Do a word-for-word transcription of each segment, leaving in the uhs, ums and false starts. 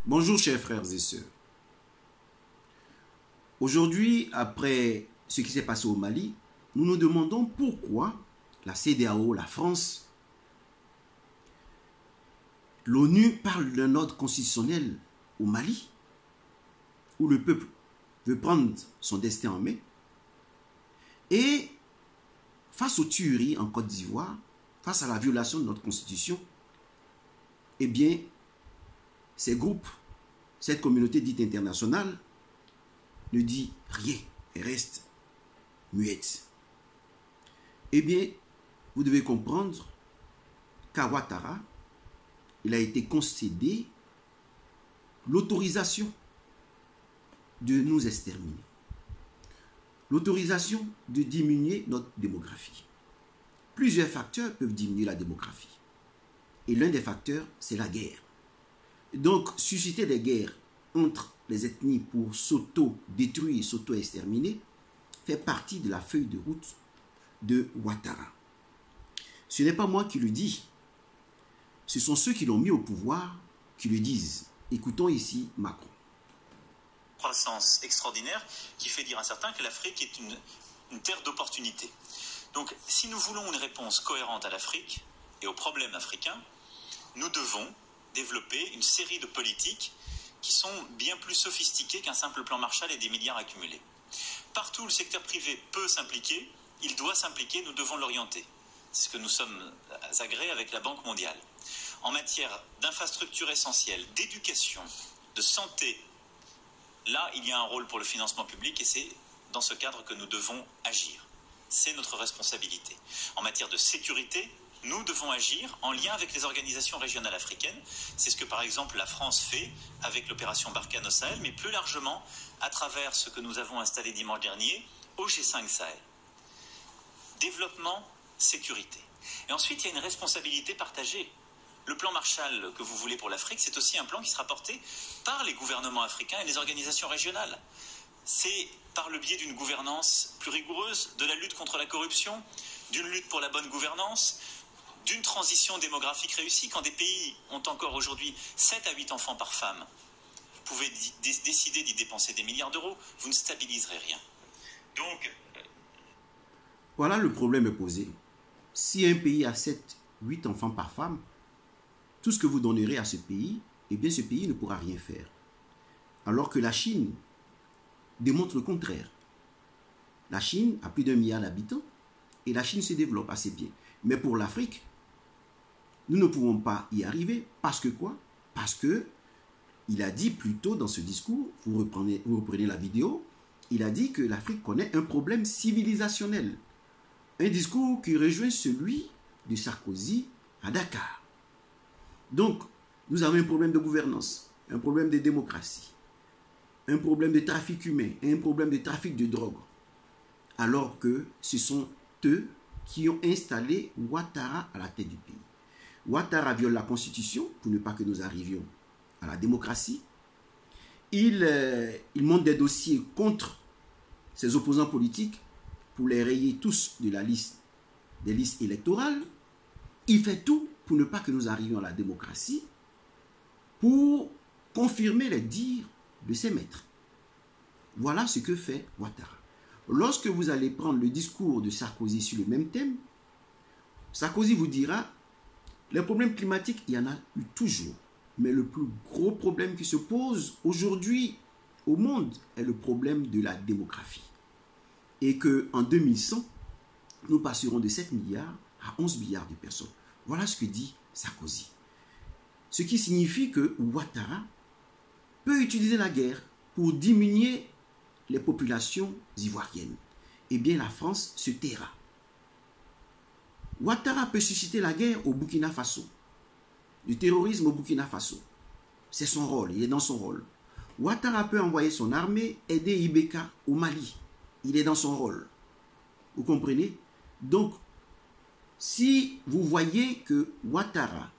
Bonjour chers frères et sœurs. Aujourd'hui, après ce qui s'est passé au Mali, nous nous demandons pourquoi la C E D E A O, la France, l'ONU parle d'un ordre constitutionnel au Mali, où le peuple veut prendre son destin en main, et face aux tueries en Côte d'Ivoire, face à la violation de notre constitution, eh bien, ces groupes, cette communauté dite internationale, ne dit rien et reste muette. Eh bien, vous devez comprendre qu'à Ouattara, il a été concédé l'autorisation de nous exterminer, l'autorisation de diminuer notre démographie. Plusieurs facteurs peuvent diminuer la démographie. Et l'un des facteurs, c'est la guerre. Donc, susciter des guerres entre les ethnies pour s'auto-détruire, s'auto-exterminer, fait partie de la feuille de route de Ouattara. Ce n'est pas moi qui le dis. Ce sont ceux qui l'ont mis au pouvoir qui le disent. Écoutons ici Macron. Croissance extraordinaire qui fait dire à certains que l'Afrique est une, une terre d'opportunités. Donc, si nous voulons une réponse cohérente à l'Afrique et aux problèmes africains, nous devons développer une série de politiques qui sont bien plus sophistiquées qu'un simple plan Marshall et des milliards accumulés. Partout où le secteur privé peut s'impliquer, il doit s'impliquer, nous devons l'orienter. C'est ce que nous sommes agréés avec la Banque mondiale. En matière d'infrastructures essentielles, d'éducation, de santé, là, il y a un rôle pour le financement public et c'est dans ce cadre que nous devons agir. C'est notre responsabilité. En matière de sécurité, nous devons agir en lien avec les organisations régionales africaines. C'est ce que, par exemple, la France fait avec l'opération Barkhane au Sahel, mais plus largement à travers ce que nous avons installé dimanche dernier au G cinq Sahel. Développement, sécurité. Et ensuite, il y a une responsabilité partagée. Le plan Marshall que vous voulez pour l'Afrique, c'est aussi un plan qui sera porté par les gouvernements africains et les organisations régionales. C'est par le biais d'une gouvernance plus rigoureuse, de la lutte contre la corruption, d'une lutte pour la bonne gouvernance, d'une transition démographique réussie. Quand des pays ont encore aujourd'hui sept à huit enfants par femme, vous pouvez décider d'y dépenser des milliards d'euros, vous ne stabiliserez rien. Donc, voilà, le problème est posé. Si un pays a sept à huit enfants par femme, tout ce que vous donnerez à ce pays, eh bien ce pays ne pourra rien faire. Alors que la Chine démontre le contraire. La Chine a plus d'un milliard d'habitants et la Chine se développe assez bien. Mais pour l'Afrique, nous ne pouvons pas y arriver. Parce que quoi? Parce que il a dit plus tôt dans ce discours, vous reprenez, vous reprenez la vidéo, il a dit que l'Afrique connaît un problème civilisationnel. Un discours qui rejoint celui de Sarkozy à Dakar. Donc, nous avons un problème de gouvernance, un problème de démocratie, un problème de trafic humain, un problème de trafic de drogue. Alors que ce sont eux qui ont installé Ouattara à la tête du pays. Ouattara viole la Constitution pour ne pas que nous arrivions à la démocratie. Il, euh, il monte des dossiers contre ses opposants politiques pour les rayer tous de la liste, des listes électorales. Il fait tout pour ne pas que nous arrivions à la démocratie, pour confirmer les dires de ses maîtres. Voilà ce que fait Ouattara. Lorsque vous allez prendre le discours de Sarkozy sur le même thème, Sarkozy vous dira, les problèmes climatiques, il y en a eu toujours. Mais le plus gros problème qui se pose aujourd'hui au monde est le problème de la démographie. Et qu'en deux mille cent, nous passerons de sept milliards à onze milliards de personnes. Voilà ce que dit Sarkozy. Ce qui signifie que Ouattara peut utiliser la guerre pour diminuer les populations ivoiriennes. Eh bien, la France se taira. Ouattara peut susciter la guerre au Burkina Faso. Le terrorisme au Burkina Faso. C'est son rôle, il est dans son rôle. Ouattara peut envoyer son armée aider Ibeka au Mali. Il est dans son rôle. Vous comprenez? Donc, si vous voyez que Ouattara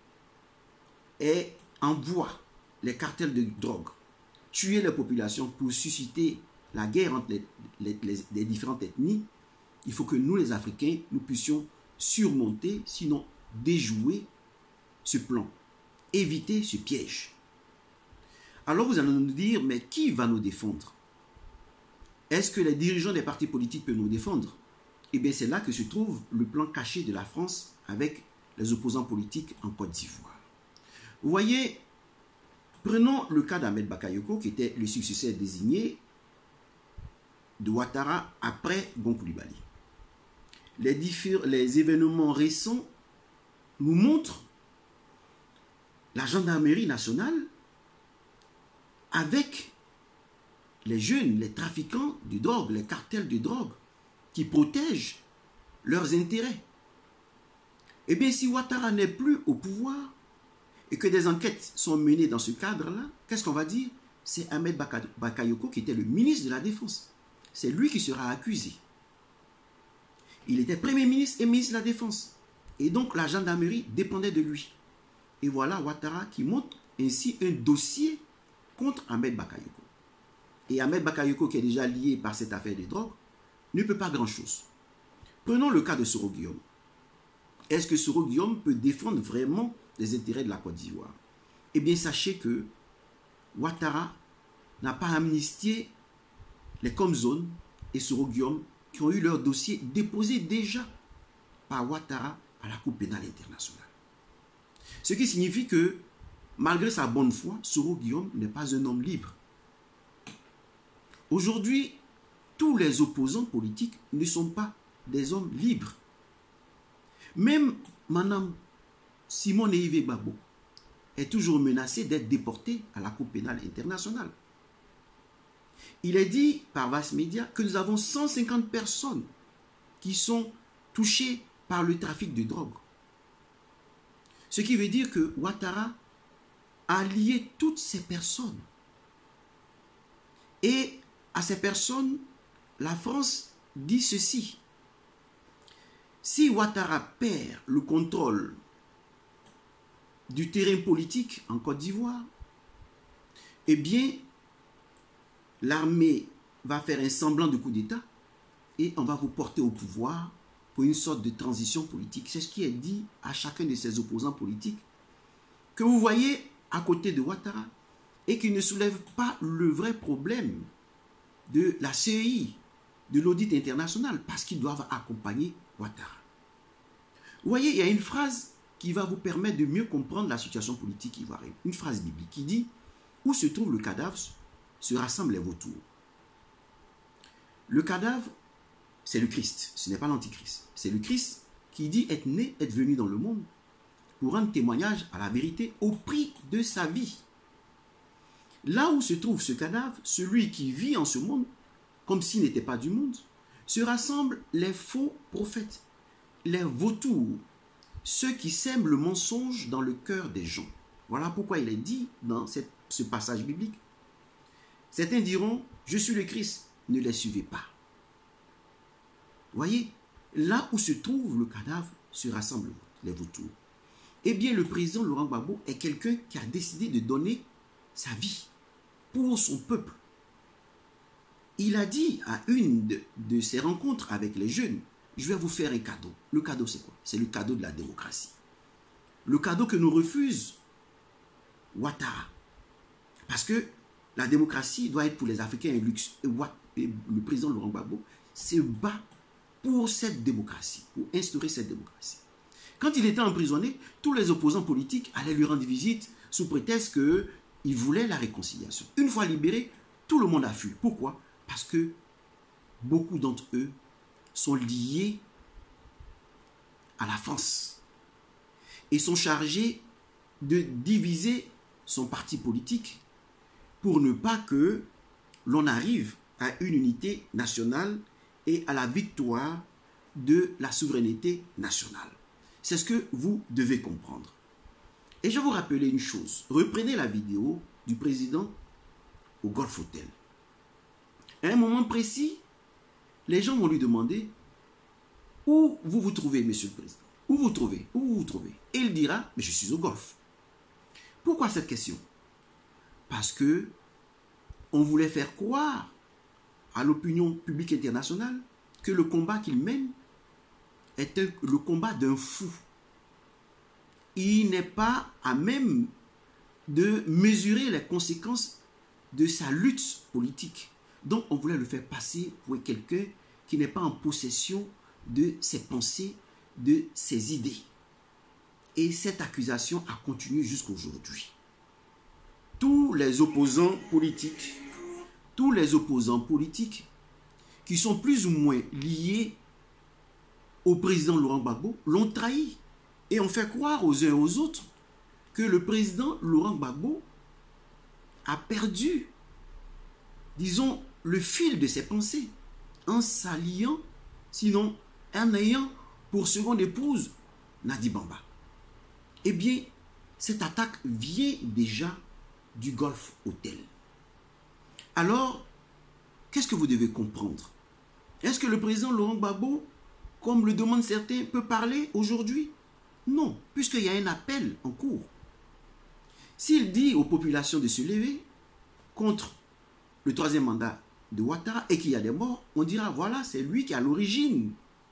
est, envoie les cartels de drogue tuer les populations pour susciter la guerre entre les, les, les, les différentes ethnies, il faut que nous, les Africains, nous puissions surmonter, sinon déjouer ce plan, éviter ce piège. Alors vous allez nous dire, mais qui va nous défendre? Est-ce que les dirigeants des partis politiques peuvent nous défendre? Eh bien, c'est là que se trouve le plan caché de la France avec les opposants politiques en Côte d'Ivoire. Vous voyez, prenons le cas d'Ahmed Bakayoko, qui était le successeur désigné de Ouattara après Gon Coulibaly. Les, les événements récents nous montrent la gendarmerie nationale avec les jeunes, les trafiquants de drogue, les cartels de drogue qui protègent leurs intérêts. Eh bien, si Ouattara n'est plus au pouvoir et que des enquêtes sont menées dans ce cadre-là, qu'est-ce qu'on va dire? C'est Ahmed Bakayoko qui était le ministre de la Défense. C'est lui qui sera accusé. Il était Premier ministre et ministre de la Défense. Et donc, la gendarmerie dépendait de lui. Et voilà Ouattara qui monte ainsi un dossier contre Ahmed Bakayoko. Et Ahmed Bakayoko, qui est déjà lié par cette affaire de drogue, ne peut pas grand-chose. Prenons le cas de Soro Guillaume. Est-ce que Soro Guillaume peut défendre vraiment les intérêts de la Côte d'Ivoire? Eh bien, sachez que Ouattara n'a pas amnistié les Comzones et Soro Guillaume qui ont eu leur dossier déposé déjà par Ouattara à la Cour pénale internationale. Ce qui signifie que, malgré sa bonne foi, Soro Guillaume n'est pas un homme libre. Aujourd'hui, tous les opposants politiques ne sont pas des hommes libres. Même Mme Simone Yves Gbagbo est toujours menacée d'être déportée à la Cour pénale internationale. Il est dit par Vass Media que nous avons cent cinquante personnes qui sont touchées par le trafic de drogue. Ce qui veut dire que Ouattara a lié toutes ces personnes. Et à ces personnes, la France dit ceci. Si Ouattara perd le contrôle du terrain politique en Côte d'Ivoire, eh bien, l'armée va faire un semblant de coup d'État et on va vous porter au pouvoir pour une sorte de transition politique. C'est ce qui est dit à chacun de ses opposants politiques que vous voyez à côté de Ouattara et qui ne soulève pas le vrai problème de la C E I, de l'audit international, parce qu'ils doivent accompagner Ouattara. Vous voyez, il y a une phrase qui va vous permettre de mieux comprendre la situation politique ivoirienne. Une phrase biblique qui dit « Où se trouve le cadavre, se rassemblent les vautours ». Le cadavre, c'est le Christ, ce n'est pas l'Antichrist. C'est le Christ qui dit être né, être venu dans le monde pour rendre témoignage à la vérité au prix de sa vie. Là où se trouve ce cadavre, celui qui vit en ce monde, comme s'il n'était pas du monde, se rassemblent les faux prophètes, les vautours, ceux qui sèment le mensonge dans le cœur des gens. Voilà pourquoi il est dit dans cette, ce passage biblique. Certains diront, je suis le Christ, ne les suivez pas. Voyez, là où se trouve le cadavre, se rassemblent les vautours. Eh bien, le président Laurent Gbagbo est quelqu'un qui a décidé de donner sa vie pour son peuple. Il a dit à une de, de ses rencontres avec les jeunes, je vais vous faire un cadeau. Le cadeau, c'est quoi? C'est le cadeau de la démocratie. Le cadeau que nous refuse Ouattara. Parce que la démocratie doit être pour les Africains un luxe. Et, et le président Laurent Gbagbo se bat pour cette démocratie, pour instaurer cette démocratie. Quand il était emprisonné, tous les opposants politiques allaient lui rendre visite sous prétexte qu'ils voulaient la réconciliation. Une fois libéré, tout le monde a fui. Pourquoi? Parce que beaucoup d'entre eux sont liés à la France et sont chargés de diviser son parti politique pour ne pas que l'on arrive à une unité nationale et à la victoire de la souveraineté nationale. C'est ce que vous devez comprendre. Et je vais vous rappeler une chose. Reprenez la vidéo du président au Golf Hotel. À un moment précis, les gens vont lui demander où vous vous trouvez, monsieur le président. Où vous trouvez? Où vous vous trouvez? Et il dira, mais je suis au Golfe. Pourquoi cette question? Parce que on voulait faire croire à l'opinion publique internationale que le combat qu'il mène est un, le combat d'un fou. Il n'est pas à même de mesurer les conséquences de sa lutte politique. Donc, on voulait le faire passer pour quelqu'un qui n'est pas en possession de ses pensées, de ses idées. Et cette accusation a continué jusqu'aujourd'hui. Tous les opposants politiques, tous les opposants politiques qui sont plus ou moins liés au président Laurent Gbagbo l'ont trahi et ont fait croire aux uns et aux autres que le président Laurent Gbagbo a perdu, disons, le fil de ses pensées en s'alliant, sinon en ayant pour seconde épouse Nadi Bamba. Eh bien, cette attaque vient déjà du Golf Hotel. Alors, qu'est-ce que vous devez comprendre? Est-ce que le président Laurent Gbagbo, comme le demandent certains, peut parler aujourd'hui? Non, puisqu'il y a un appel en cours. S'il dit aux populations de se lever contre le troisième mandat de Ouattara et qu'il y a des morts, on dira voilà, c'est lui qui est à l'origine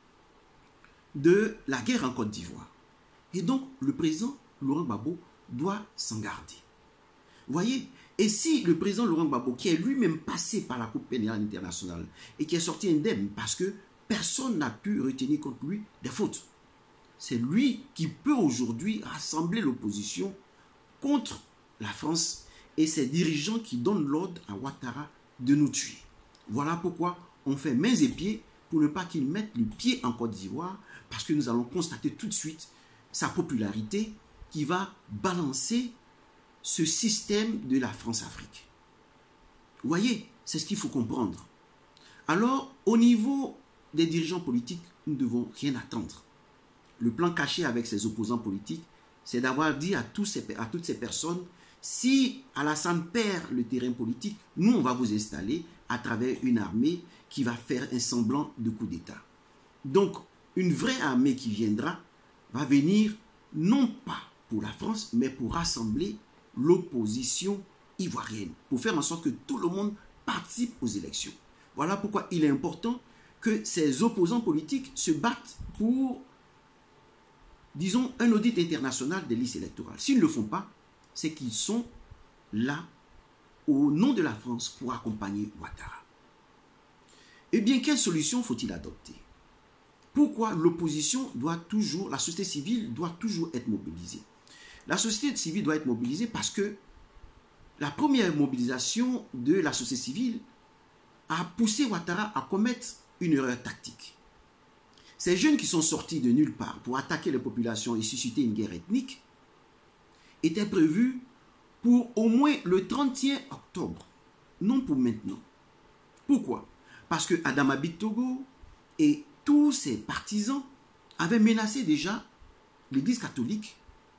de la guerre en Côte d'Ivoire. Et donc, le président Laurent Gbagbo doit s'en garder. Vous voyez? Et si le président Laurent Gbagbo, qui est lui-même passé par la Cour pénale internationale et qui est sorti indemne parce que personne n'a pu retenir contre lui des fautes, c'est lui qui peut aujourd'hui rassembler l'opposition contre la France et ses dirigeants qui donnent l'ordre à Ouattara de nous tuer. Voilà pourquoi on fait mains et pieds pour ne pas qu'il mette le pied en Côte d'Ivoire, parce que nous allons constater tout de suite sa popularité qui va balancer ce système de la France-Afrique. Vous voyez, c'est ce qu'il faut comprendre. Alors, au niveau des dirigeants politiques, nous ne devons rien attendre. Le plan caché avec ses opposants politiques, c'est d'avoir dit à, tous ces, à toutes ces personnes, si Alassane perd le terrain politique, nous, on va vous installer à travers une armée qui va faire un semblant de coup d'État. Donc, une vraie armée qui viendra, va venir non pas pour la France, mais pour rassembler l'opposition ivoirienne, pour faire en sorte que tout le monde participe aux élections. Voilà pourquoi il est important que ces opposants politiques se battent pour, disons, un audit international des listes électorales. S'ils ne le font pas, c'est qu'ils sont là au nom de la France pour accompagner Ouattara. Eh bien, quelle solution faut-il adopter? Pourquoi l'opposition doit toujours, la société civile doit toujours être mobilisée? La société civile doit être mobilisée parce que la première mobilisation de la société civile a poussé Ouattara à commettre une erreur tactique. Ces jeunes qui sont sortis de nulle part pour attaquer les populations et susciter une guerre ethnique étaient prévus pour au moins le trente et un octobre, non pour maintenant. Pourquoi? Parce que Adama Bitogo et tous ses partisans avaient menacé déjà l'Église catholique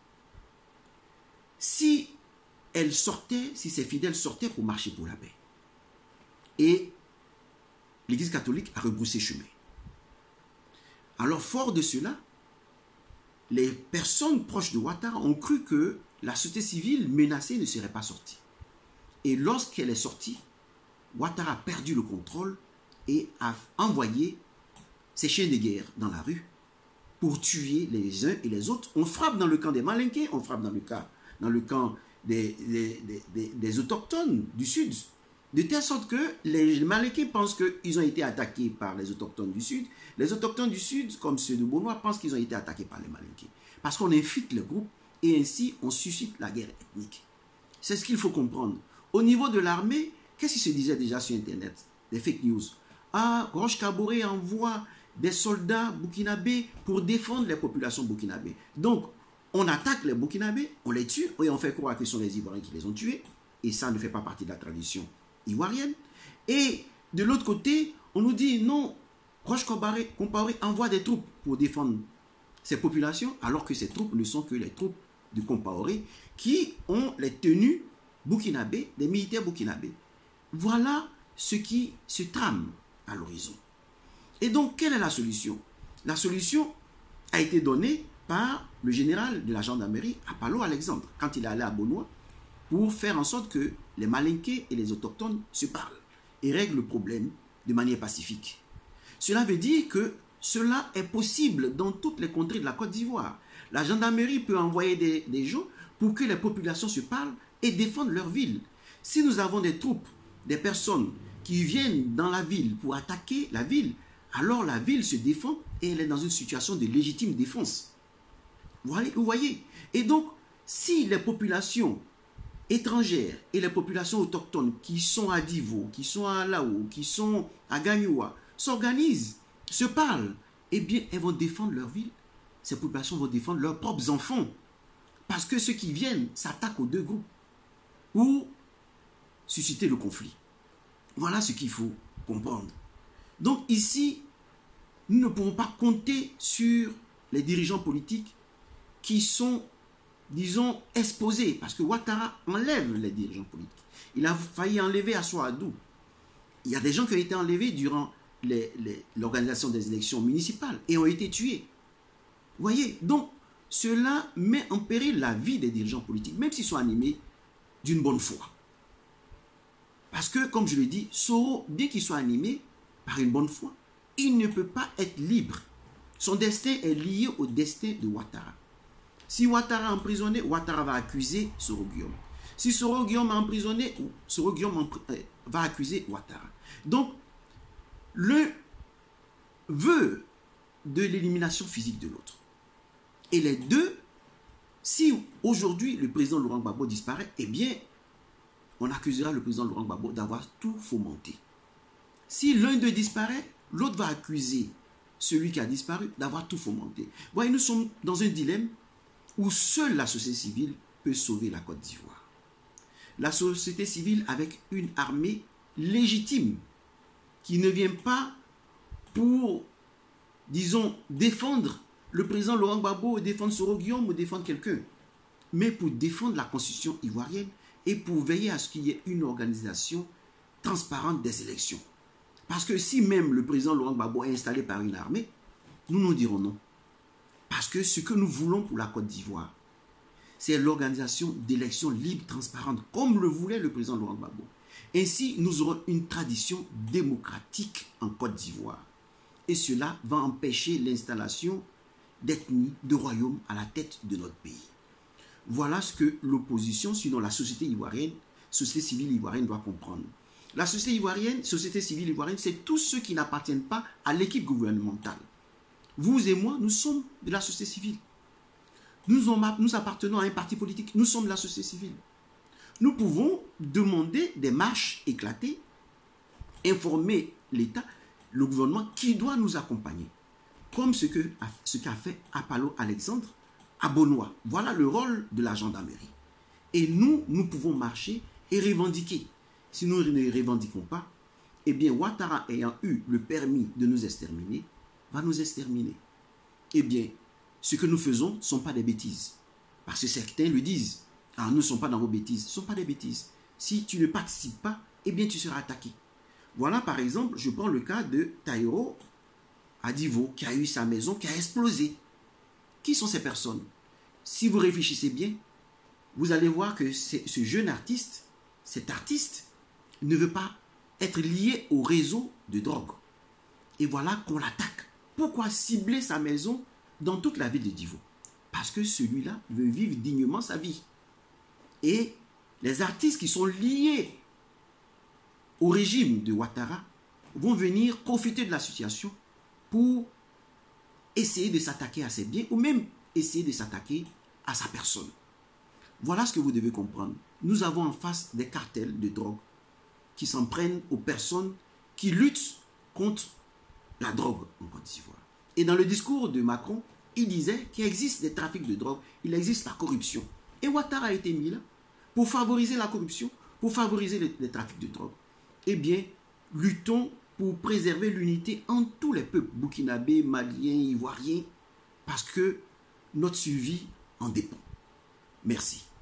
si elle sortait, si ses fidèles sortaient pour marcher pour la paix. Et l'Église catholique a rebroussé chemin. Alors, fort de cela, les personnes proches de Ouattara ont cru que la société civile menacée ne serait pas sortie. Et lorsqu'elle est sortie, Ouattara a perdu le contrôle et a envoyé ses chiens de guerre dans la rue pour tuer les uns et les autres. On frappe dans le camp des Malinqués, on frappe dans le, cas, dans le camp des, des, des, des, des autochtones du Sud, de telle sorte que les Malinqués pensent qu'ils ont été attaqués par les autochtones du Sud. Les autochtones du Sud, comme ceux de Beaunois, pensent qu'ils ont été attaqués par les Malinqués. Parce qu'on infiltre le groupe et ainsi on suscite la guerre ethnique. C'est ce qu'il faut comprendre. Au niveau de l'armée, qu'est-ce qui se disait déjà sur Internet? Des fake news. Ah, Roch Kaboré envoie des soldats burkinabés pour défendre les populations burkinabées. Donc, on attaque les burkinabés, on les tue, et on fait croire que ce sont les Ivoiriens qui les ont tués, et ça ne fait pas partie de la tradition ivoirienne. Et de l'autre côté, on nous dit non, Roch Kaboré envoie des troupes pour défendre ces populations, alors que ces troupes ne sont que les troupes de Compaoré qui ont les tenues burkinabés, des militaires burkinabés. Voilà ce qui se trame à l'horizon. Et donc, quelle est la solution? La solution a été donnée par le général de la gendarmerie, Apollo Alexandre, quand il est allé à Beaunois, pour faire en sorte que les Malinqués et les autochtones se parlent et règlent le problème de manière pacifique. Cela veut dire que cela est possible dans toutes les contrées de la Côte d'Ivoire. La gendarmerie peut envoyer des, des gens pour pour que les populations se parlent et défendent leur ville. Si nous avons des troupes, des personnes qui viennent dans la ville pour attaquer la ville, alors la ville se défend et elle est dans une situation de légitime défense. Vous voyez? Et donc, si les populations étrangères et les populations autochtones qui sont à Divo, qui sont à Lao, qui sont à Gagnoua, s'organisent, se parlent, eh bien, elles vont défendre leur ville. Ces populations vont défendre leurs propres enfants. Parce que ceux qui viennent s'attaquent aux deux groupes pour susciter le conflit. Voilà ce qu'il faut comprendre. Donc ici, nous ne pouvons pas compter sur les dirigeants politiques qui sont, disons, exposés. Parce que Ouattara enlève les dirigeants politiques. Il a failli enlever Assoadou. Il y a des gens qui ont été enlevés durant l'organisation des élections municipales et ont été tués. Vous voyez, donc cela met en péril la vie des dirigeants politiques, même s'ils sont animés d'une bonne foi. Parce que, comme je l'ai dit, Soro, bien qu'il soit animé par une bonne foi, il ne peut pas être libre. Son destin est lié au destin de Ouattara. Si Ouattara est emprisonné, Ouattara va accuser Soro Guillaume. Si Soro Guillaume est emprisonné, Soro Guillaume va accuser Ouattara. Donc, l'un veut de l'élimination physique de l'autre. Et les deux, si aujourd'hui le président Laurent Gbagbo disparaît, eh bien, on accusera le président Laurent Gbagbo d'avoir tout fomenté. Si l'un d'eux disparaît, l'autre va accuser celui qui a disparu d'avoir tout fomenté. Voyez, nous sommes dans un dilemme où seule la société civile peut sauver la Côte d'Ivoire. La société civile avec une armée légitime qui ne vient pas pour, disons, défendre le président Laurent Gbagbo, ou défendre Soro Guillaume, ou défendre quelqu'un, mais pour défendre la constitution ivoirienne et pour veiller à ce qu'il y ait une organisation transparente des élections. Parce que si même le président Laurent Gbagbo est installé par une armée, nous nous dirons non. Parce que ce que nous voulons pour la Côte d'Ivoire, c'est l'organisation d'élections libres, transparentes, comme le voulait le président Laurent Gbagbo. Ainsi, nous aurons une tradition démocratique en Côte d'Ivoire. Et cela va empêcher l'installation d'ethnies, de royaumes à la tête de notre pays. Voilà ce que l'opposition, sinon la société ivoirienne, société civile ivoirienne doit comprendre. La société ivoirienne, société civile ivoirienne, c'est tous ceux qui n'appartiennent pas à l'équipe gouvernementale. Vous et moi, nous sommes de la société civile. Nous, nous appartenons à un parti politique, nous sommes de la société civile. Nous pouvons demander des marches éclatées, informer l'État, le gouvernement qui doit nous accompagner. Comme ce qu'a ce qu'a fait Apollo Alexandre à Bonois. Voilà le rôle de la gendarmerie. Et nous, nous pouvons marcher et revendiquer. Si nous ne revendiquons pas, eh bien, Ouattara ayant eu le permis de nous exterminer, va nous exterminer. Eh bien, ce que nous faisons ne sont pas des bêtises. Parce que certains le disent. Ah, nous ne sommes pas dans vos bêtises. Ce ne sont pas des bêtises. Si tu ne participes pas, eh bien, tu seras attaqué. Voilà, par exemple, je prends le cas de Taïro Adivo, qui a eu sa maison, qui a explosé. Qui sont ces personnes? Si vous réfléchissez bien, vous allez voir que ce jeune artiste, cet artiste, ne veut pas être lié au réseau de drogue. Et voilà qu'on l'attaque. Pourquoi cibler sa maison dans toute la ville de Divo? Parce que celui-là veut vivre dignement sa vie. Et les artistes qui sont liés au régime de Ouattara vont venir profiter de la situation pour essayer de s'attaquer à ses biens ou même essayer de s'attaquer à sa personne. Voilà ce que vous devez comprendre. Nous avons en face des cartels de drogue qui s'en prennent aux personnes qui luttent contre la drogue en Côte d'Ivoire. Et dans le discours de Macron, il disait qu'il existe des trafics de drogue, il existe la corruption. Et Ouattara a été mis là pour favoriser la corruption, pour favoriser les, les trafics de drogue. Eh bien, luttons pour préserver l'unité en tous les peuples, burkinabés, maliens, ivoiriens, parce que notre survie en dépend. Merci.